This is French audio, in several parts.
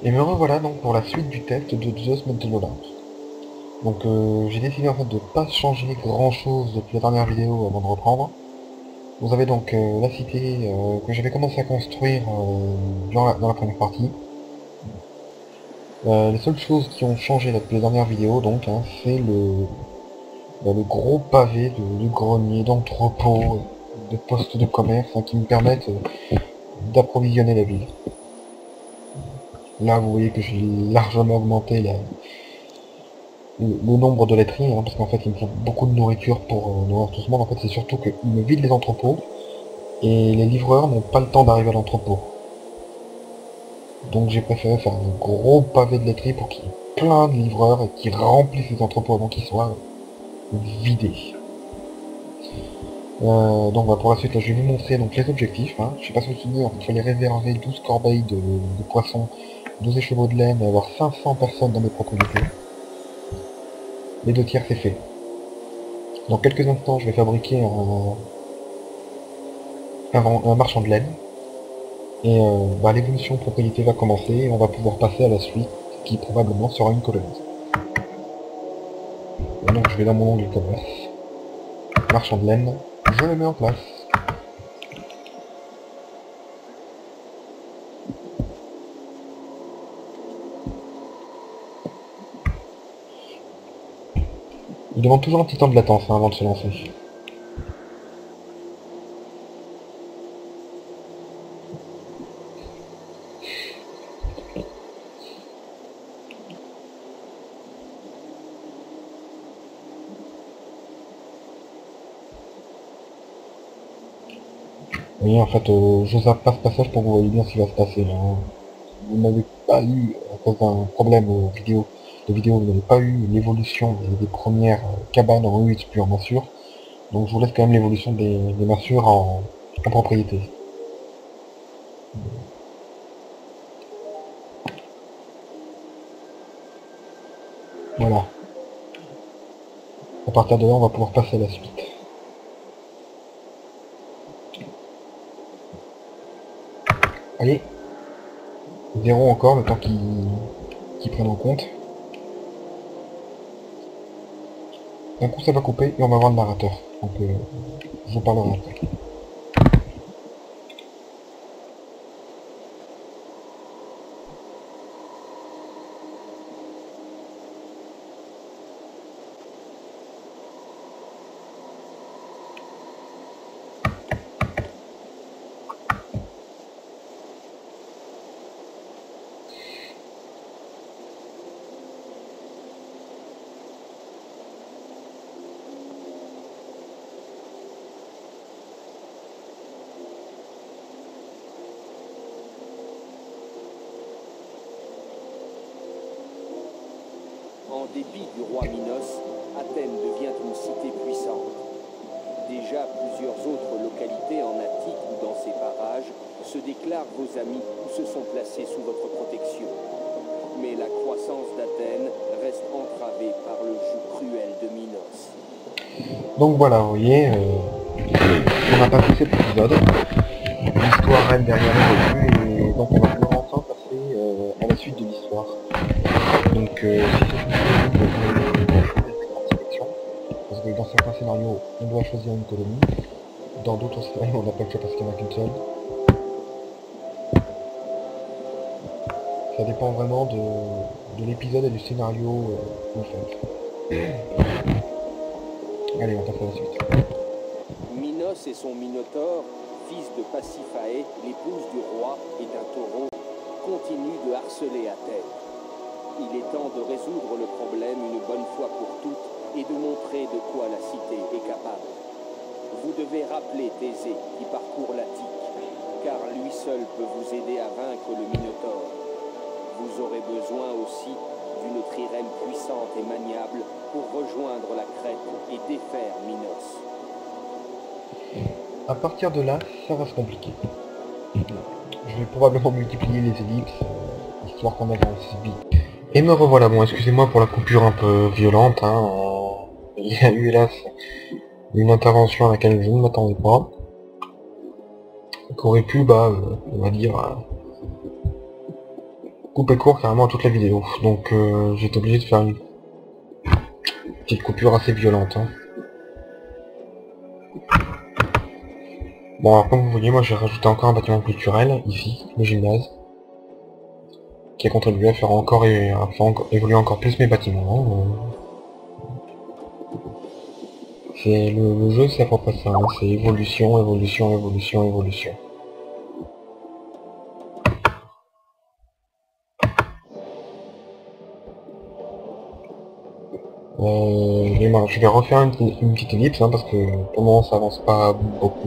Et me revoilà donc pour la suite du test de Zeus Mental Lab. Donc j'ai décidé en fait de pas changer grand chose depuis la dernière vidéo avant de reprendre. Vous avez donc la cité que j'avais commencé à construire dans la première partie. Les seules choses qui ont changé depuis la dernière vidéo donc hein, c'est le gros pavé de grenier, d'entrepôt, de postes de commerce hein, qui me permettent d'approvisionner la ville. Là vous voyez que j'ai largement augmenté le nombre de laiteries, hein, parce qu'en fait il me faut beaucoup de nourriture pour nourrir tout ce monde. En fait c'est surtout qu'ils me vident les entrepôts et les livreurs n'ont pas le temps d'arriver à l'entrepôt. Donc j'ai préféré faire un gros pavé de laiterie pour qu'il y ait plein de livreurs et qu'ils remplissent les entrepôts avant qu'ils soient vidés. Donc bah, pour la suite là, je vais vous montrer donc, les objectifs. Hein. Je sais pas si vous vous souvenez, il fallait réserver 12 corbeilles de poissons, 12 écheveaux de laine et avoir 500 personnes dans mes propriétés. Les 2 tiers c'est fait. Dans quelques instants je vais fabriquer un marchand de laine. Et bah, l'évolution propriété va commencer et on va pouvoir passer à la suite qui probablement sera une colonie. Et donc je vais dans mon onglet commerce, marchand de laine, je le mets en place. Il demande toujours un petit temps de latence hein, avant de se lancer. Et en fait, je zappe pas ce passage pour que vous voyez bien ce qui va se passer. Là, hein. Vous n'avez pas eu, à cause d'un problème de vidéo, vous n'avez pas eu l'évolution des premières cabanes en U puis en massure. Donc je vous laisse quand même l'évolution des massures en propriété. Voilà. À partir de là, on va pouvoir passer à la suite. Allez, 0 encore, le temps qu'ils prennent en compte. D'un coup, ça va couper et on va voir le narrateur. Donc, je vous parlerai après. En dépit du roi Minos, Athènes devient une cité puissante. Déjà, plusieurs autres localités en Attique ou dans ses parages se déclarent vos amis ou se sont placées sous votre protection. Mais la croissance d'Athènes reste entravée par le joug cruel de Minos. Donc voilà, vous voyez, on n'a pas fait cet épisode. L'histoire reste derrière nous et donc on va pouvoir enfin passer à la suite de l'histoire. Donc si c'est une colonie, vous pouvez choisir différentes sélections. Parce que dans certains scénarios, on doit choisir une colonie. Dans d'autres scénarios, on n'a pas le choix parce qu'il n'y en a qu'une seule. Ça dépend vraiment de l'épisode et du scénario que vous faites. Allez, on passe à la suite. Minos et son Minotaure, fils de Pasiphae, l'épouse du roi et d'un taureau, continuent de harceler Athènes. Il est temps de résoudre le problème une bonne fois pour toutes et de montrer de quoi la cité est capable. Vous devez rappeler Thésée qui parcourt l'Attique, car lui seul peut vous aider à vaincre le Minotaure. Vous aurez besoin aussi d'une trirème puissante et maniable pour rejoindre la Crète et défaire Minos. À partir de là, ça va se compliquer. Je vais probablement multiplier les ellipses, histoire qu'on avance vite. Et me revoilà, bon excusez-moi pour la coupure un peu violente, hein, il y a eu hélas une intervention à laquelle je ne m'attendais pas, qu'aurait pu, on va dire, couper court carrément à toute la vidéo. Donc j'étais obligé de faire une petite coupure assez violente. Hein. Bon alors comme vous voyez, moi j'ai rajouté encore un bâtiment culturel, ici, le gymnase, qui a contribué à faire encore évoluer encore plus mes bâtiments. Hein. C'est le jeu, c'est à peu près ça, hein. C'est évolution, évolution, évolution, évolution. Je vais refaire une petite ellipse, hein, parce que pour le moment ça avance pas beaucoup.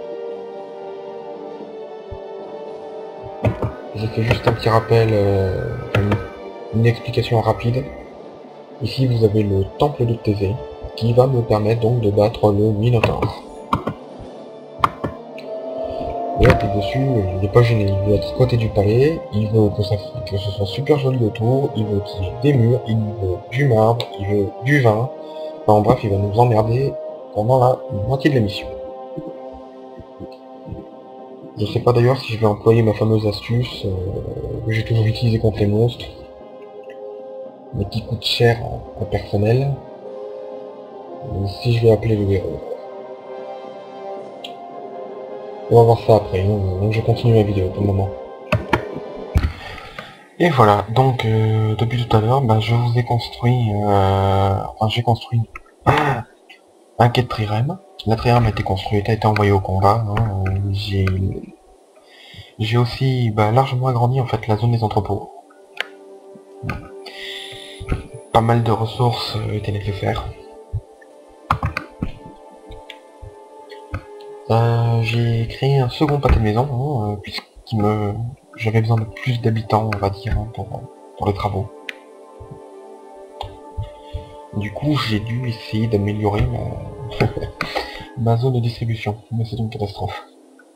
J'ai fait juste un petit rappel, une explication rapide. Ici vous avez le temple de Thésée, qui va me permettre donc de battre le Minotaure. Et dessus, il n'est pas gêné, il veut être à côté du palais, il veut que ce soit super joli autour, il veut qu'il y ait des murs, il veut du marbre, il veut du vin. Enfin bref, il va nous emmerder pendant la moitié de l'émission. Je sais pas d'ailleurs si je vais employer ma fameuse astuce que j'ai toujours utilisée contre les monstres, mais qui coûte cher en personnel, si je vais appeler le héros. On va voir ça après, donc je continue ma vidéo pour le moment. Et voilà, donc depuis tout à l'heure, je vous ai construit, enfin j'ai construit un quai de trirème. La trirème a été construite, a été envoyée au combat. Hein. J'ai aussi largement agrandi en fait la zone des entrepôts. Pas mal de ressources étaient nécessaires. J'ai créé un second pâté de maison, hein, j'avais besoin de plus d'habitants, on va dire, hein, pour les travaux. Du coup, j'ai dû essayer d'améliorer ma zone de distribution, mais c'est une catastrophe.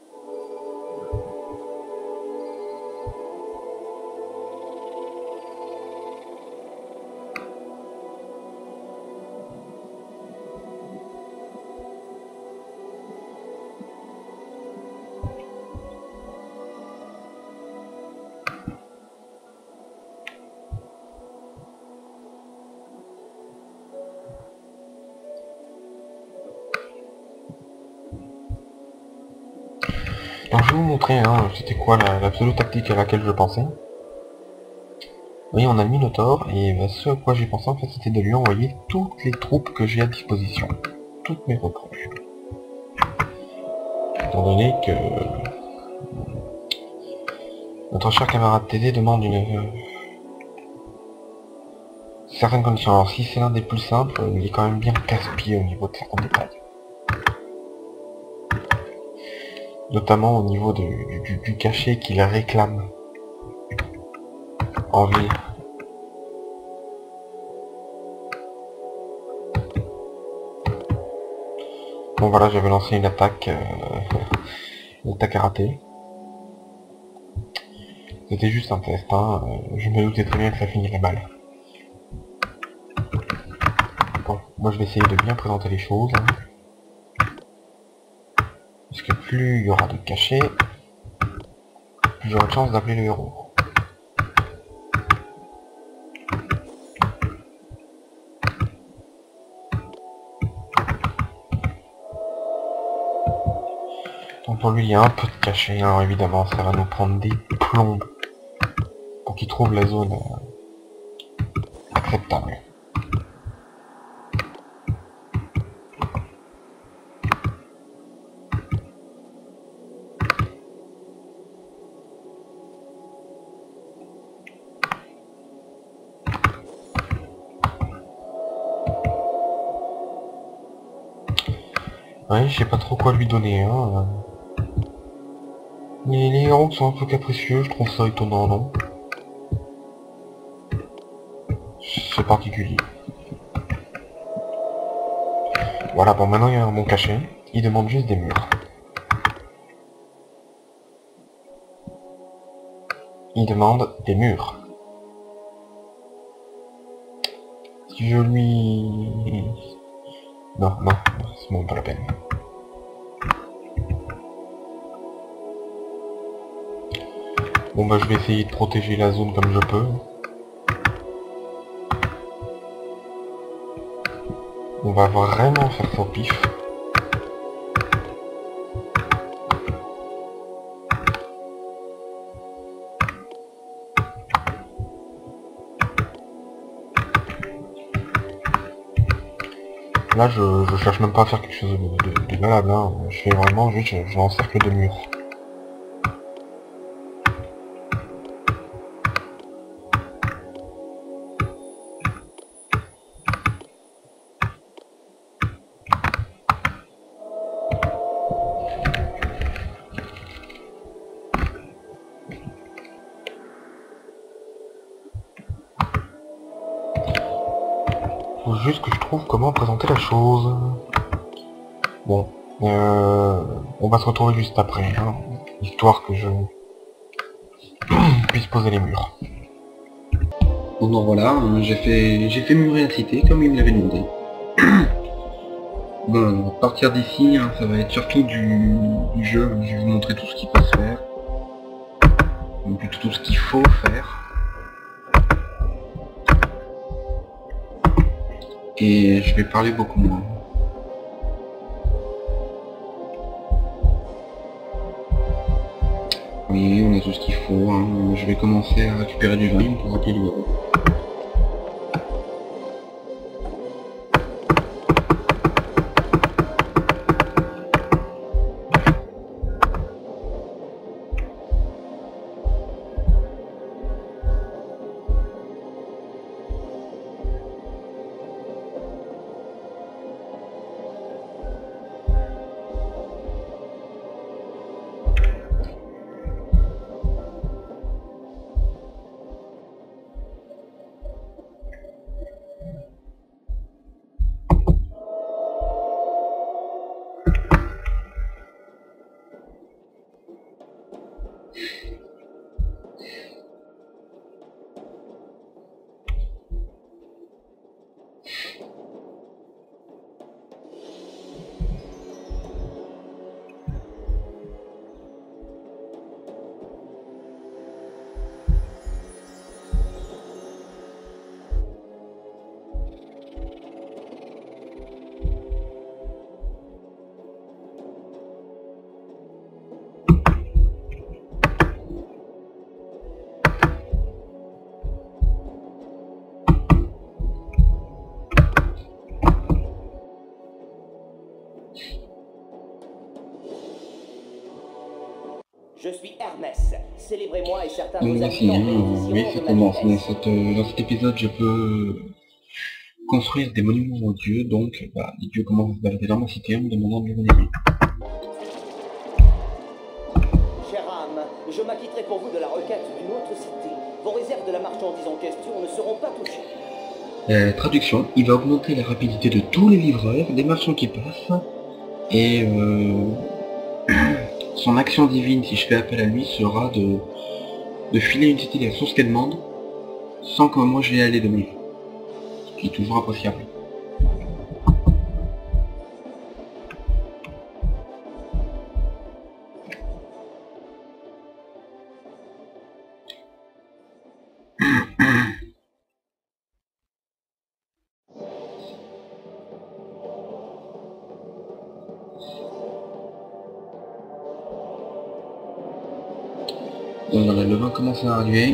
Alors je vais vous montrer, hein, c'était quoi la pseudo-tactique à laquelle je pensais. Oui, on a le Minotaure, et ce à quoi j'ai pensé en fait, c'était de lui envoyer toutes les troupes que j'ai à disposition. Toutes mes recrues. Étant donné que notre cher camarade TD demande une certaines conditions. Alors si c'est l'un des plus simples, il est quand même bien casse-pied au niveau de certains détails. Notamment au niveau du cachet qu'il réclame en ville. Bon voilà, j'avais lancé une attaque, une attaque à rater. C'était juste un test, hein. Je me doutais très bien que ça finirait mal. Bon, moi je vais essayer de bien présenter les choses. Hein. Parce que plus il y aura de cachets, plus j'aurai de chance d'appeler le héros. Donc pour lui il y a un peu de cachet, alors évidemment ça va nous prendre des plombes pour qu'il trouve la zone acceptable. Ouais, je sais pas trop quoi lui donner, hein. Les héros sont un peu capricieux, je trouve ça étonnant, non? C'est particulier. Voilà, bon maintenant il y a un bon cachet, il demande juste des murs. Il demande des murs. Si je lui... Non, c'est bon, pas la peine. Bon bah je vais essayer de protéger la zone comme je peux. On va vraiment faire ça au pif. Là je cherche même pas à faire quelque chose de valable, hein. Je fais vraiment juste, je encercle de murs. Faut juste que je trouve comment présenter la chose. Bon, on va se retrouver juste après, hein, histoire que je puisse poser les murs. Bon, donc voilà, hein, j'ai fait murer la cité comme il me l'avait demandé. Bon, à partir d'ici, hein, ça va être surtout du jeu, je vais vous montrer tout ce qu'il peut se faire. Ou plutôt tout ce qu'il faut faire. Et je vais parler beaucoup moins. Oui, on a tout ce qu'il faut, hein. Je vais commencer à récupérer du vin pour appeler le héros. Je suis Hermès. Célébrez-moi et certains de Donc vos voici, habitants hein, bénéficieront oui, de ça ma commence. vitesse. Dans cet épisode, je peux construire des monuments aux dieux, donc bah, les dieux commencent à se balader dans ma cité en me demandant de les vénérer. Cher âme, je m'acquitterai pour vous de la requête d'une autre cité. Vos réserves de la marchandise en question ne seront pas touchées. Traduction, il va augmenter la rapidité de tous les livreurs, des marchands qui passent, et son action divine, si je fais appel à lui, sera de filer une cité à la source qu'elle demande, sans que moi je vais aller de même. Ce qui est toujours appréciable. Donc voilà, le vin commence à arriver.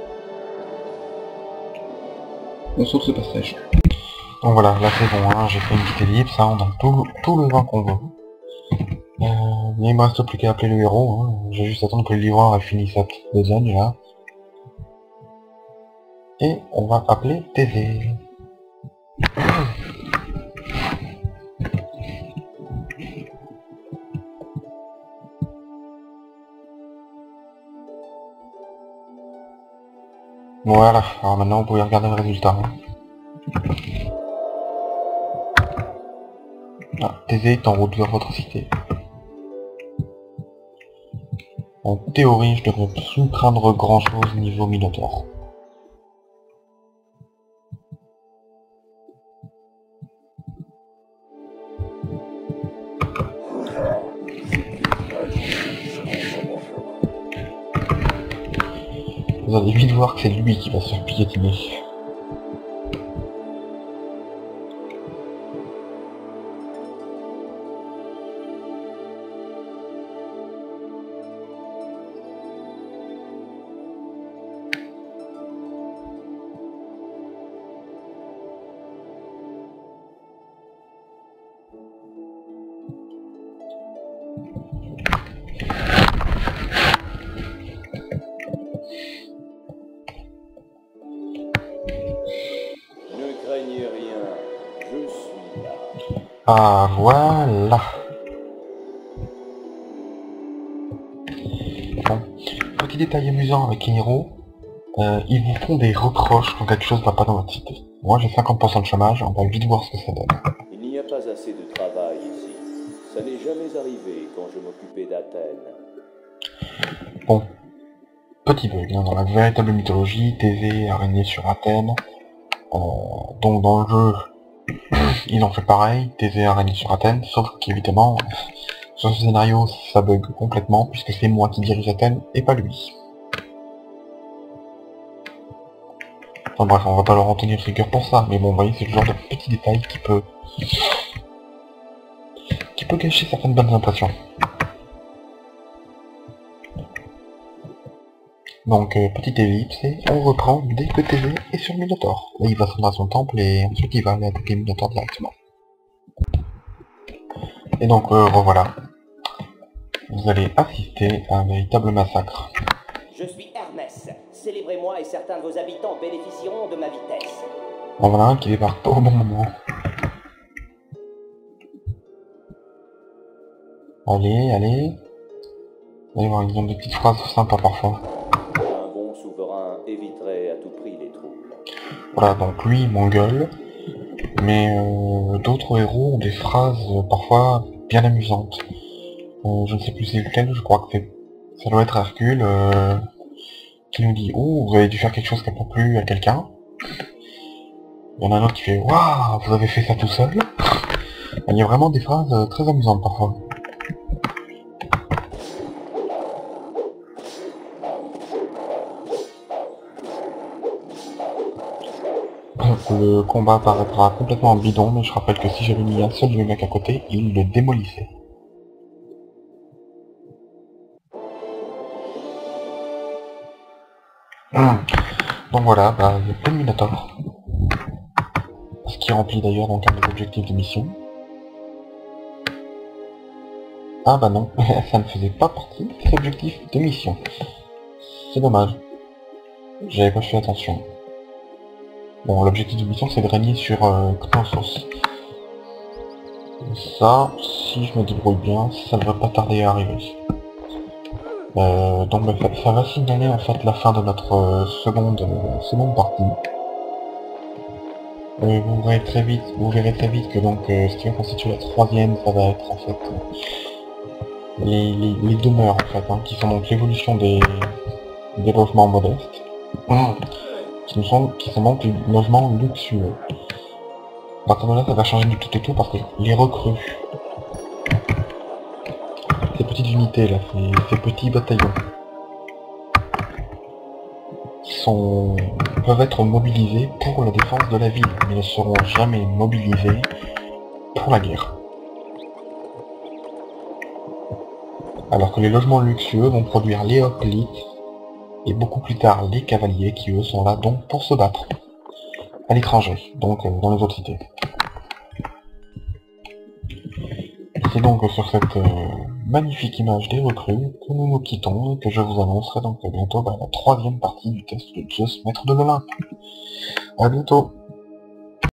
On saute ce passage. Donc voilà, là c'est bon, hein, j'ai fait une petite ellipse, hein, on a tout le vin qu'on veut. Il me reste plus qu'à appeler le héros, hein. Je vais juste attendre que le livreur ait fini sa petite besogne là. Et on va appeler TV. Voilà, alors maintenant vous pouvez regarder le résultat. Ah, TV est en route vers votre cité. En théorie, je devrais plus craindre grand chose niveau Minotaur. Vous allez vite voir que c'est lui qui va se faire piétiner. Ne craignez rien, je suis là. Ah, voilà. Bon. Petit détail amusant avec Keniro, ils vous font des reproches quand quelque chose ne va pas dans votre cité. Moi j'ai 50% de chômage, on va vite voir ce que ça donne. Il n'y a pas assez de travail ici. Ça n'est jamais arrivé quand je m'occupais d'Athènes. Bon. Petit bug, hein, dans la véritable mythologie, Thésée a régné sur Athènes. Donc dans le jeu, ils ont fait pareil, Thésée a régné sur Athènes, sauf qu'évidemment, sur ce scénario, ça bug complètement, puisque c'est moi qui dirige Athènes, et pas lui. Enfin bref, on va pas leur en tenir rigueur pour ça, mais bon, vous voyez, c'est le genre de petit détail qui peut gâcher certaines bonnes impressions. Donc, petite ellipse, et on reprend dès que Thésée est sur Minotaure. Là, il va se rendre à son temple, et ensuite il va aller attaquer Minotaure directement. Et donc, revoilà. Vous allez assister à un véritable massacre. Je suis Hermès. Célébrez-moi et certains de vos habitants bénéficieront de ma vitesse. En voilà un qui débarque pas au bon moment. Allez, allez. Vous allez voir, ils ont des petites phrases sympas parfois. Un bon souverain éviterait à tout prix les troubles. Voilà, donc lui il m'engueule. Mais d'autres héros ont des phrases parfois bien amusantes. Je ne sais plus c'est lequel, je crois que ça doit être Hercule, qui nous dit « Oh, vous avez dû faire quelque chose qui n'a pas plu à quelqu'un ». Il y en a un autre qui fait « Waouh, vous avez fait ça tout seul ?» Il y a vraiment des phrases très amusantes parfois. Le combat paraîtra complètement bidon, mais je rappelle que si j'avais mis un seul de mes mecs à côté, il le démolissait. Donc voilà, bah, il y a plein de Minotaures. Ce qui remplit d'ailleurs donc un des objectifs de mission. Ah bah non, ça ne faisait pas partie des objectifs de mission. C'est dommage. J'avais pas fait attention. Bon, l'objectif de mission c'est de régner sur Knossos. Ça, si je me débrouille bien, ça ne devrait pas tarder à arriver. Donc bah, ça va signaler en fait la fin de notre seconde partie. Vous verrez très vite que donc ce qui va constituer la troisième, ça va être en fait les demeures en fait, hein, qui sont donc l'évolution des logements modestes, qui sont donc les logements luxueux. À partir de là, ça va changer du tout au tout parce que les recrues, ces petites unités là, ces petits bataillons, peuvent être mobilisés pour la défense de la ville, mais ne seront jamais mobilisés pour la guerre. Alors que les logements luxueux vont produire les hoplites, et beaucoup plus tard les cavaliers qui eux sont là donc pour se battre. À l'étranger, donc dans les autres cités. C'est donc sur cette magnifique image des recrues que nous nous quittons et que je vous annoncerai donc bientôt la troisième partie du test de Zeus, maître de l'Olympe. À bientôt.